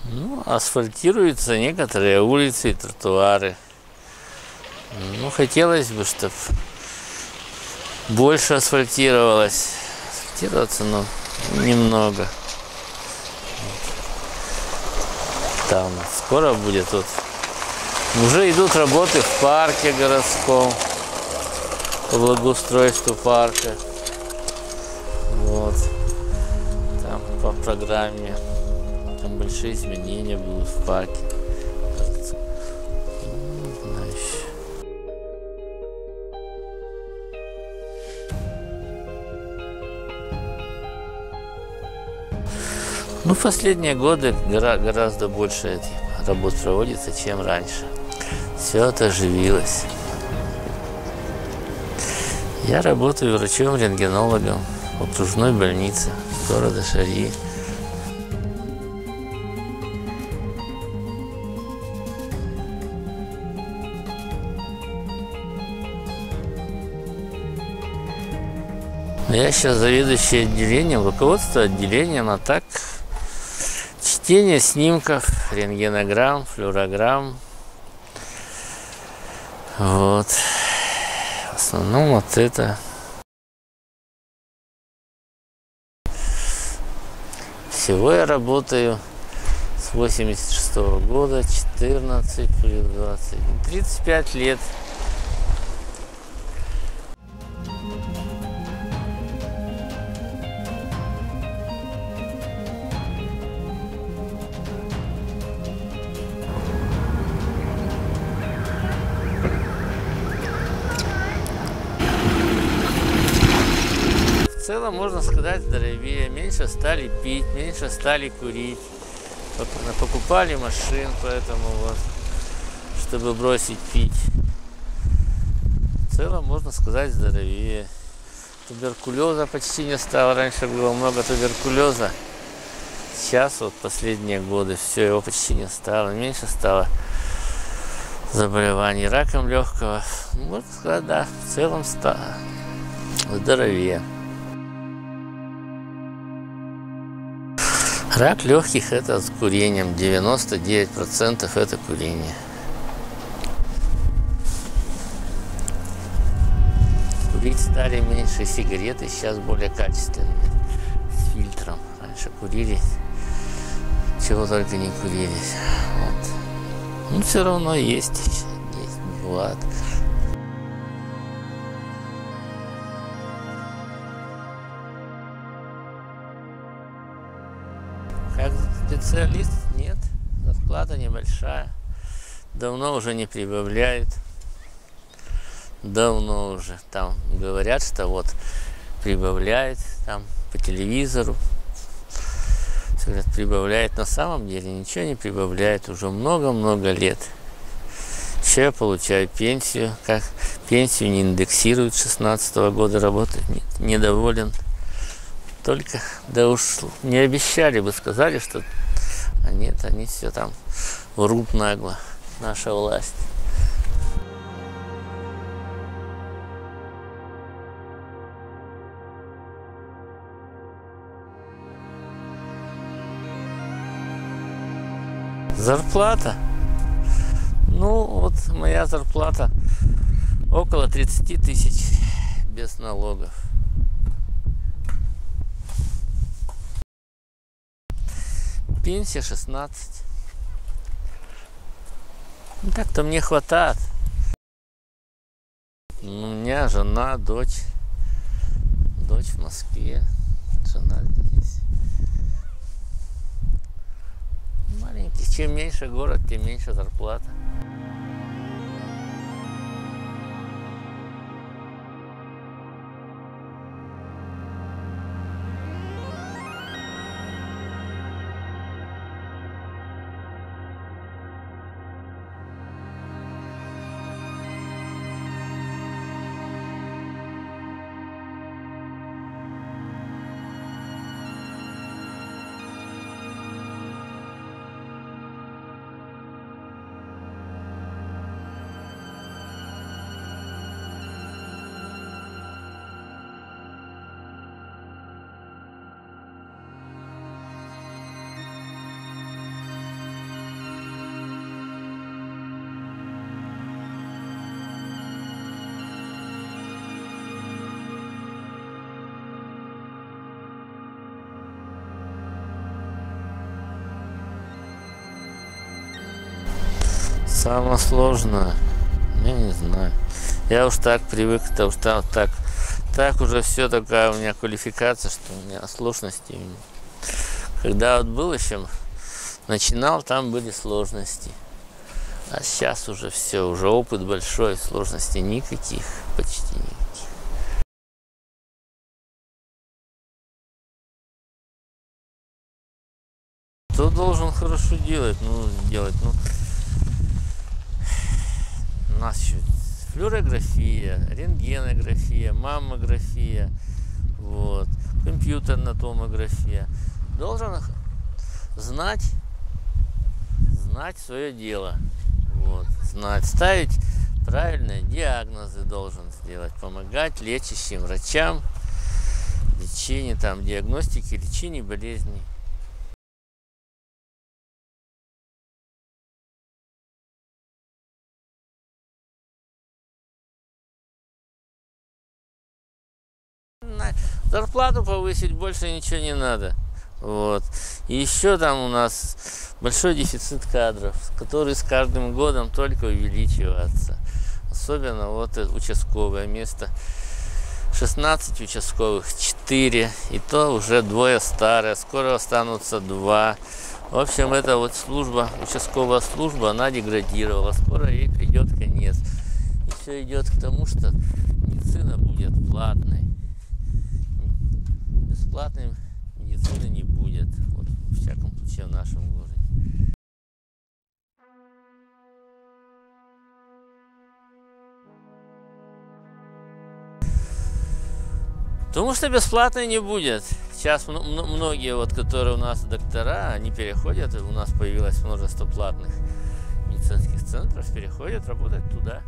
Ну, асфальтируются некоторые улицы и тротуары. Ну, хотелось бы, чтобы больше асфальтировалось. Асфальтироваться, но немного. Там скоро будет вот. Уже идут работы в парке городском, по благоустройству парка. Вот. Там по программе. Там большие изменения будут в парке. Ну, в последние годы гораздо больше этих работ проводится, чем раньше. Все это оживилось. Я работаю врачом-рентгенологом в окружной больнице города Шарьи. Я сейчас заведующий отделением, руководство отделением, а так чтение снимков, рентгенограмм, флюорограмм. Вот. В основном вот это. Всего я работаю с 86-го года, 14 плюс 20, 35 лет. В целом, можно сказать, здоровее. Меньше стали пить, меньше стали курить. Покупали машин, поэтому вот, чтобы бросить пить. В целом, можно сказать, здоровее. Туберкулеза почти не стало. Раньше было много туберкулеза. Сейчас, вот последние годы, все, его почти не стало. Меньше стало заболеваний раком легкого. Можно сказать, да, в целом стало здоровее. Рак легких – это с курением, 99% это курение. Курить стали меньше, сигареты сейчас более качественные, с фильтром. Раньше курили, чего только не курили. Вот. Ну, все равно есть, бывает. Как специалист нет, зарплата небольшая, давно уже не прибавляют, давно уже там говорят, что вот прибавляет там по телевизору, все говорят, прибавляет, на самом деле ничего не прибавляет уже много-много лет. Еще я получаю пенсию, как пенсию не индексируют, с 16-го года работать недоволен. Только, да уж не обещали бы, сказали, что... А нет, они все там врут нагло, наша власть. Зарплата? Ну, вот моя зарплата около 30 тысяч без налогов. Пенсия 16. Ну, так-то мне хватает. У меня жена, дочь. Дочь в Москве. Жена здесь. Маленький. Чем меньше город, тем меньше зарплата. Самое сложное, я не знаю. Я уж так привык, уж так уже все такая у меня квалификация, что у меня сложностей. Когда вот был еще, начинал, там были сложности. А сейчас уже все, уже опыт большой, сложностей никаких, почти никаких. Кто должен хорошо делать? У нас еще флюорография, рентгенография, маммография, вот, компьютерная томография. Должен знать свое дело, вот, ставить правильные диагнозы должен сделать, помогать лечащим врачам, лечению, диагностике, лечению болезней. Зарплату повысить, больше ничего не надо. Вот. И еще там у нас большой дефицит кадров, который с каждым годом только увеличивается. Особенно вот участковое место. 16 участковых, 4, и то уже 2 старые, скоро останутся 2. В общем, эта вот участковая служба, она деградировала, скоро ей придет конец. И все идет к тому, что медицина будет платной. Бесплатной медицины не будет, вот, в всяком случае в нашем городе. Потому что бесплатной не будет. Сейчас многие, вот, которые у нас доктора, они переходят, у нас появилось множество платных медицинских центров, переходят работать туда.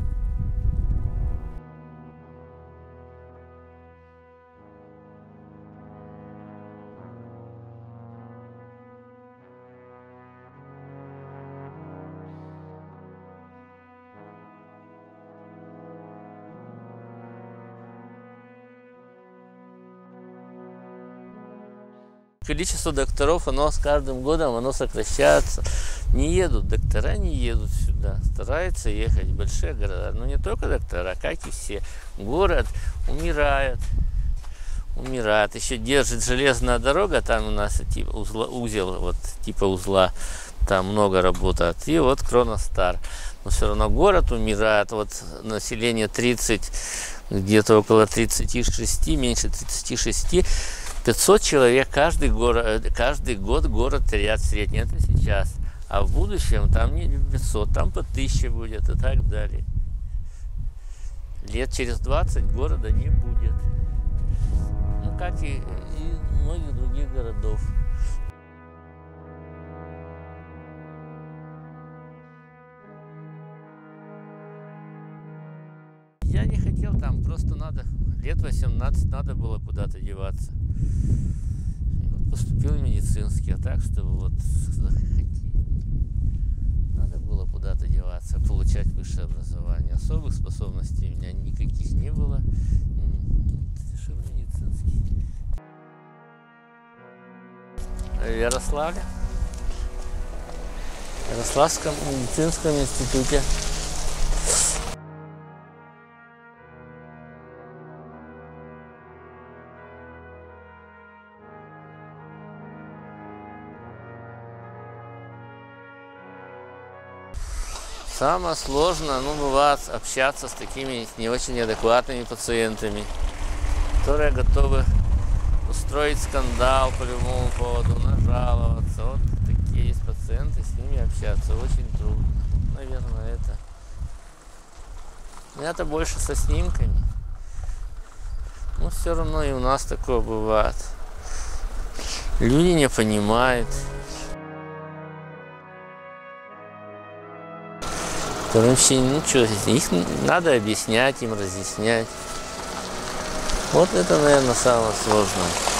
Количество докторов, оно с каждым годом сокращается. Не едут, доктора не едут сюда. Стараются ехать в большие города. Но не только доктора, как и все. Город умирает. Еще держит железная дорога, там у нас типа узел, вот типа узла. Там много работает. И вот Кроностар. Но все равно город умирает. Вот население 30, где-то около 36, меньше 36. 500 человек каждый год город теряет средний. Это сейчас. А в будущем там не 500, там по 1000 будет и так далее. Лет через 20 города не будет. Ну, как и многих других городов. Я не хотел там, просто лет 18 надо было куда-то деваться. И вот поступил в медицинский, а так, чтобы вот надо было куда-то деваться, получать высшее образование. Особых способностей у меня никаких не было. Решил медицинский. В Ярославле. В Ярославском медицинском институте. Самое сложное, бывает общаться с такими не очень адекватными пациентами, которые готовы устроить скандал по любому поводу, нажаловаться. Вот такие есть пациенты, с ними общаться очень трудно. Наверное, это. Это больше со снимками. Но все равно и у нас такое бывает. Люди не понимают. Вообще ничего, их надо объяснять, им разъяснять. Вот это, наверное, самое сложное.